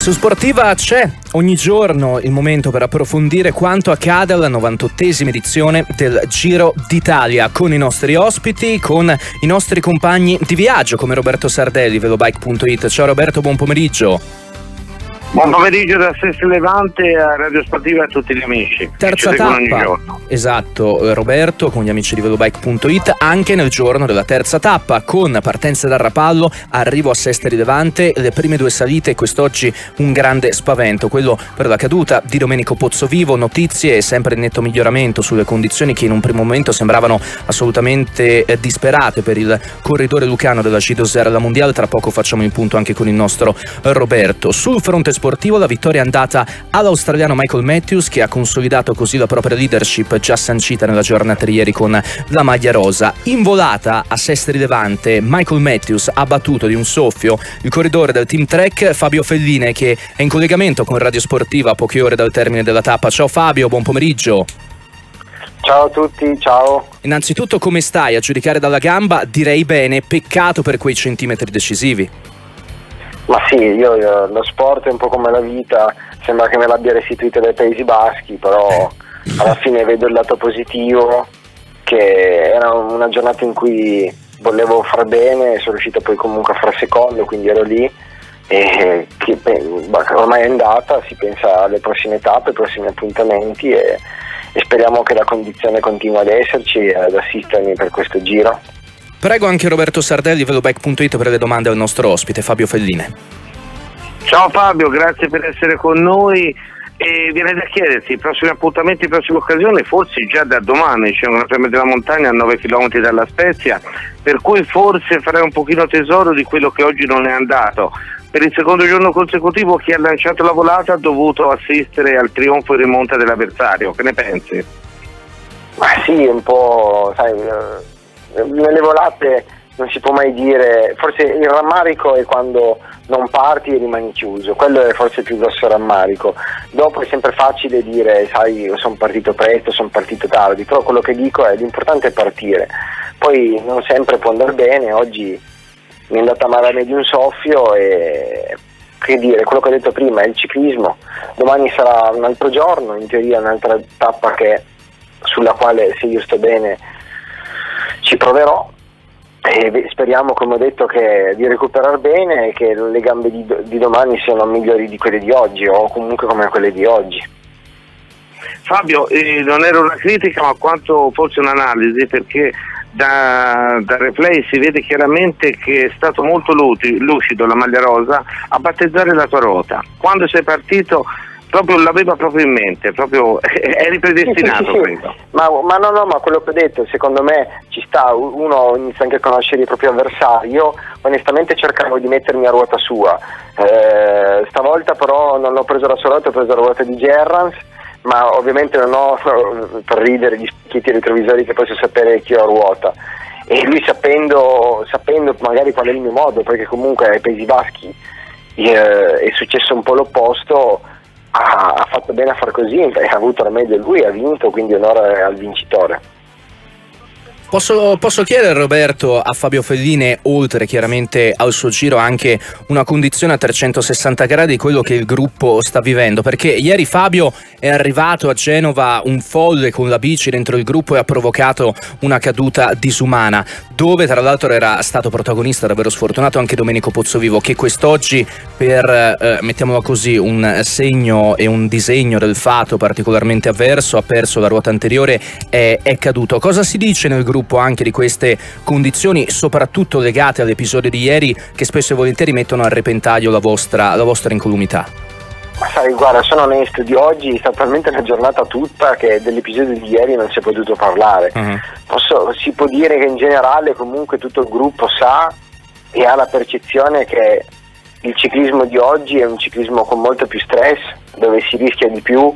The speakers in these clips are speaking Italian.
Su Sportiva c'è ogni giorno il momento per approfondire quanto accade alla 98esima edizione del Giro d'Italia, con i nostri ospiti, con i nostri compagni di viaggio come Roberto Sardelli, velobike.it. Ciao Roberto, buon pomeriggio. Buon pomeriggio da Sestri Levante a Radio Sportiva e a tutti gli amici. Terza tappa, esatto Roberto, con gli amici di velobike.it, anche nel giorno della terza tappa, con partenza da Rapallo, arrivo a Sestri Levante, le prime due salite, quest'oggi un grande spavento, quello per la caduta di Domenico Pozzovivo. Notizie e sempre in netto miglioramento sulle condizioni che in un primo momento sembravano assolutamente disperate per il corridore lucano della Giro alla Mondiale. Tra poco facciamo il punto anche con il nostro Roberto. Sul fronte sportivo la vittoria è andata all'australiano Michael Matthews, che ha consolidato così la propria leadership già sancita nella giornata di ieri con la maglia rosa. In volata a Sestri Levante Michael Matthews ha battuto di un soffio il corridore del Team Trek Fabio Felline, che è in collegamento con Radio Sportiva a poche ore dal termine della tappa. Ciao Fabio, buon pomeriggio. Ciao a tutti, ciao. Innanzitutto, come stai? A giudicare dalla gamba direi bene, peccato per quei centimetri decisivi. Ma sì, io lo sport è un po' come la vita, sembra che me l'abbia restituita dai Paesi Baschi, però alla fine vedo il lato positivo, che era una giornata in cui volevo far bene, sono riuscito poi comunque a far secondo, quindi ero lì e ormai è andata, si pensa alle prossime tappe, ai prossimi appuntamenti e speriamo che la condizione continui ad esserci e ad assistermi per questo giro. Prego anche Roberto Sardelli, velobike.it, per le domande al nostro ospite Fabio Felline. Ciao Fabio, grazie per essere con noi. E viene da chiederti, i prossimi appuntamenti, le prossime occasioni, forse già da domani c'è una premio della montagna a 9 km dalla Spezia, per cui forse farai un pochino tesoro di quello che oggi non è andato. Per il secondo giorno consecutivo chi ha lanciato la volata ha dovuto assistere al trionfo in rimonta dell'avversario. Che ne pensi? Ma sì, un po', sai, nelle volate non si può mai dire, forse il rammarico è quando non parti e rimani chiuso, quello è forse il più grosso rammarico. Dopo è sempre facile dire, sai, sono partito presto, sono partito tardi, però quello che dico è l'importante è partire, poi non sempre può andare bene. Oggi mi è andata male di un soffio e che dire, quello che ho detto prima è il ciclismo. Domani sarà un altro giorno, in teoria un'altra tappa sulla quale, se io sto bene, ci proverò e speriamo, come ho detto, di recuperare bene e che le gambe di domani siano migliori di quelle di oggi, o comunque come quelle di oggi. Fabio, non era una critica ma quanto forse un'analisi, perché da replay si vede chiaramente che è stato molto lucido la maglia rosa a battezzare la tua ruota. Quando sei partito proprio l'aveva proprio in mente, proprio eri predestinato, sì. Credo. Ma quello che ho detto, secondo me ci sta, uno inizia anche a conoscere il proprio avversario. Io onestamente cercavo di mettermi a ruota sua, stavolta però non ho preso la sua ruota, ho preso la ruota di Gerrans, ma ovviamente non ho, per ridere, gli specchietti retrovisori che posso sapere chi ho a ruota, e lui sapendo magari qual è il mio modo, perché comunque ai Paesi Baschi è successo un po' l'opposto. Ha fatto bene a far così, ha avuto la meglio lui, ha vinto, quindi onore al vincitore. Posso chiedere, Roberto, a Fabio Felline, oltre chiaramente al suo giro, anche una condizione a 360 gradi, quello che il gruppo sta vivendo? Perché ieri Fabio è arrivato a Genova un folle con la bici dentro il gruppo e ha provocato una caduta disumana, dove tra l'altro era stato protagonista davvero sfortunato anche Domenico Pozzovivo, che quest'oggi, per mettiamolo così, un segno e un disegno del fato particolarmente avverso, ha perso la ruota anteriore e è caduto. Cosa si dice nel gruppo anche di queste condizioni, soprattutto legate all'episodio di ieri, che spesso e volentieri mettono a repentaglio la vostra incolumità? Ma sai, guarda, sono onesto, di oggi è stata talmente una giornata tutta che dell'episodio di ieri non si è potuto parlare. Si può dire che in generale comunque tutto il gruppo sa e ha la percezione che il ciclismo di oggi è un ciclismo con molto più stress, dove si rischia di più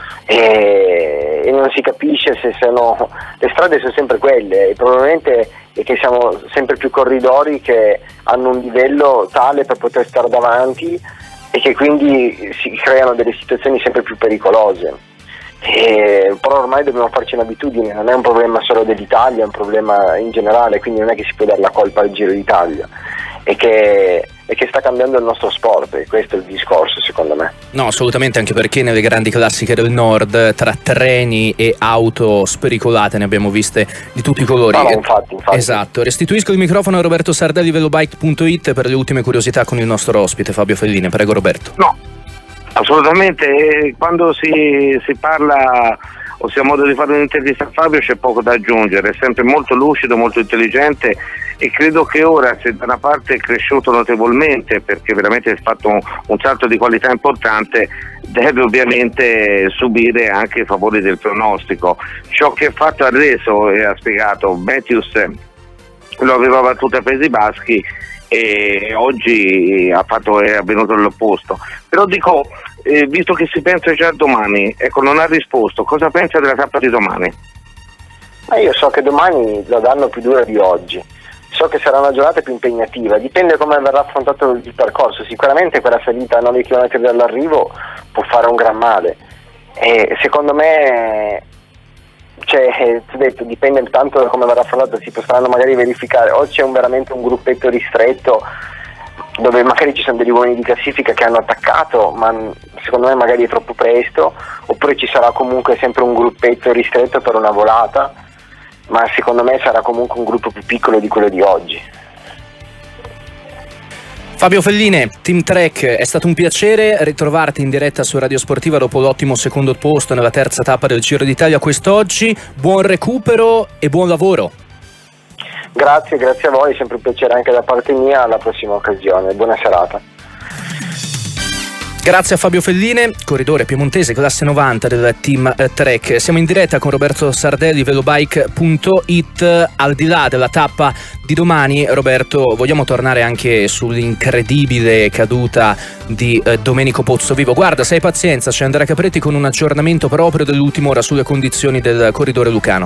e non si capisce se le strade sono sempre quelle, e probabilmente è che siamo sempre più corridori che hanno un livello tale per poter stare davanti e che quindi si creano delle situazioni sempre più pericolose. Però ormai dobbiamo farci un'abitudine, non è un problema solo dell'Italia, è un problema in generale, quindi non è che si può dare la colpa al Giro d'Italia. e che sta cambiando il nostro sport, e questo è il discorso secondo me. No, assolutamente, anche perché nelle grandi classiche del nord tra treni e auto spericolate ne abbiamo viste di tutti i colori. No, infatti. Esatto, restituisco il microfono a Roberto Sardelli, velobike.it, per le ultime curiosità con il nostro ospite Fabio Felline. Prego Roberto. No, assolutamente, quando si parla o si ha modo di fare un'intervista a Fabio c'è poco da aggiungere, è sempre molto lucido, molto intelligente, e credo che ora, se da una parte è cresciuto notevolmente perché veramente ha fatto un salto di qualità importante, deve ovviamente subire anche i favori del pronostico. Ciò che ha fatto ha reso e ha spiegato Matthews lo aveva battuto ai Paesi Baschi e oggi è avvenuto l'opposto. Però dico, visto che si pensa già a domani, ecco, non ha risposto, cosa pensa della tappa di domani? Io so che domani la danno più dura di oggi, so che sarà una giornata più impegnativa, dipende come verrà affrontato il percorso. Sicuramente quella salita a 9 km dall'arrivo può fare un gran male, e secondo me, ti ho detto, dipende tanto da come verrà affrontato. Si potranno magari verificare, o c'è veramente un gruppetto ristretto dove magari ci sono degli uomini di classifica che hanno attaccato, ma secondo me magari è troppo presto, oppure ci sarà comunque sempre un gruppetto ristretto per una volata, ma secondo me sarà comunque un gruppo più piccolo di quello di oggi. Fabio Felline, Team Trek, è stato un piacere ritrovarti in diretta su Radio Sportiva dopo l'ottimo secondo posto nella terza tappa del Giro d'Italia quest'oggi. Buon recupero e buon lavoro. Grazie a voi, è sempre un piacere anche da parte mia, alla prossima occasione, buona serata. Grazie a Fabio Felline, corridore piemontese classe 90 del Team Trek. Siamo in diretta con Roberto Sardelli, velobike.it. Al di là della tappa di domani, Roberto, vogliamo tornare anche sull'incredibile caduta di Domenico Pozzovivo. Guarda, se hai pazienza, c'è Andrea Capretti con un aggiornamento proprio dell'ultima ora sulle condizioni del corridore lucano.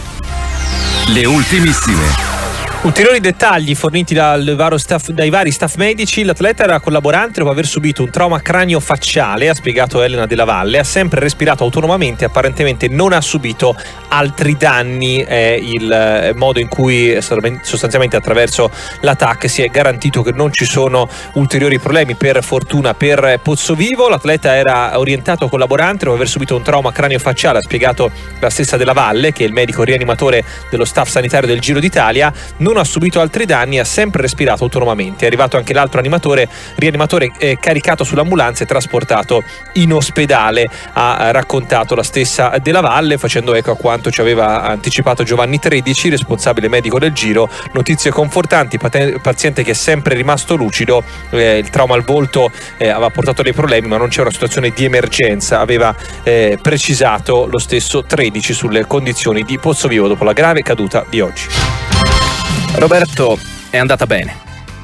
Le ultimissime. Ulteriori dettagli forniti dai vari staff medici: l'atleta era collaborante dopo aver subito un trauma cranio-facciale, ha spiegato Elena Della Valle, ha sempre respirato autonomamente, apparentemente non ha subito altri danni. È il modo in cui sostanzialmente attraverso la TAC si è garantito che non ci sono ulteriori problemi, per fortuna, per Pozzovivo. L'atleta era orientato collaborante dopo aver subito un trauma cranio-facciale, ha spiegato la stessa Della Valle, che è il medico rianimatore dello staff sanitario del Giro d'Italia. Non ha subito altri danni, ha sempre respirato autonomamente. È arrivato anche l'altro rianimatore caricato sull'ambulanza e trasportato in ospedale, ha raccontato la stessa Della Valle, facendo eco a quanto ci aveva anticipato Giovanni Tredici, responsabile medico del Giro. Notizie confortanti, paziente che è sempre rimasto lucido, il trauma al volto aveva portato dei problemi, ma non c'è una situazione di emergenza, aveva precisato lo stesso Tredici sulle condizioni di Pozzovivo dopo la grave caduta di oggi. Roberto, è andata bene?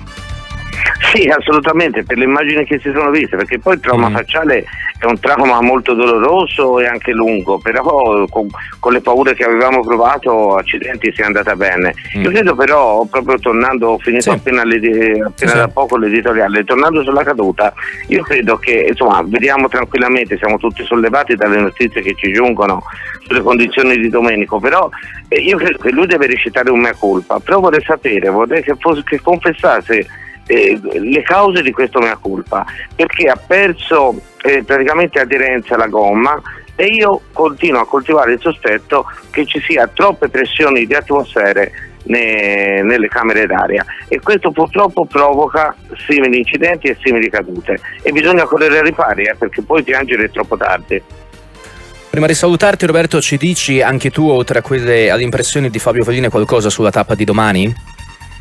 Sì, assolutamente, per le immagini che si sono viste, perché poi il trauma facciale è un trauma molto doloroso e anche lungo, però con le paure che avevamo provato, accidenti, si è andata bene. Io credo però, proprio tornando, ho finito appena da poco l'editoriale, tornando sulla caduta, io credo che, insomma, vediamo tranquillamente, siamo tutti sollevati dalle notizie che ci giungono sulle condizioni di Domenico, però io credo che lui deve recitare un mea culpa, però vorrei che confessasse le cause di questo mea culpa, perché ha perso praticamente aderenza alla gomma, e io continuo a coltivare il sospetto che ci sia troppe pressioni di atmosfere nelle camere d'aria, e questo purtroppo provoca simili incidenti e simili cadute, e bisogna correre ai ripari, perché poi piangere è troppo tardi. Prima di salutarti, Roberto, ci dici anche tu, oltre a quelle alle impressioni di Fabio Felline, qualcosa sulla tappa di domani?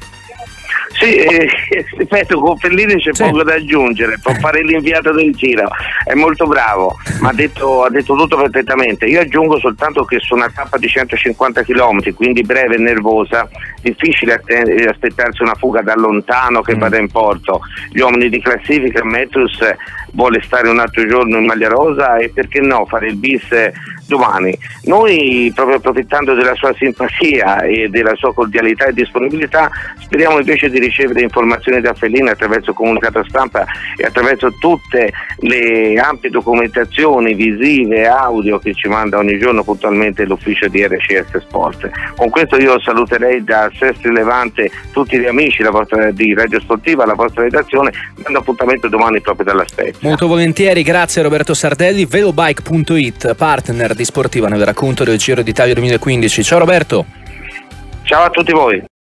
Sì, ripeto, con Felline c'è poco da aggiungere, può fare l'inviato del Giro, è molto bravo, ma ha detto tutto perfettamente. Io aggiungo soltanto che su una tappa di 150 km, quindi breve e nervosa, difficile aspettarsi una fuga da lontano che vada in porto. Gli uomini di classifica, Matthews, vuole stare un altro giorno in maglia rosa e perché no fare il bis domani. Noi, proprio approfittando della sua simpatia e della sua cordialità e disponibilità, speriamo invece di ricevere informazioni da Fellini attraverso il comunicato stampa e attraverso tutte le ampie documentazioni visive e audio che ci manda ogni giorno puntualmente l'ufficio di RCS Sport. Con questo io saluterei da Sestri Levante tutti gli amici di Radio Sportiva, la vostra redazione, dando appuntamento domani proprio dalla Spezia. Molto volentieri, grazie Roberto Sardelli, velobike.it, partner di Sportiva nel racconto del Giro d'Italia 2015. Ciao Roberto. Ciao a tutti voi.